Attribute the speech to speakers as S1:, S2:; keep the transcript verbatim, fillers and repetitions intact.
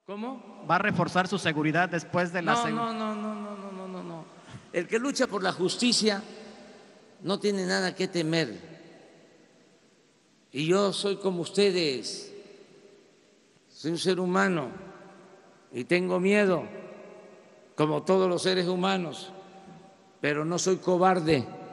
S1: ¿Cómo?
S2: ¿Va a reforzar su seguridad después de la
S1: No,
S2: seg-
S1: no, no, no, no, no, no, no, no. El que lucha por la justicia no tiene nada que temer. Y yo soy como ustedes, soy un ser humano y tengo miedo, como todos los seres humanos, pero no soy cobarde.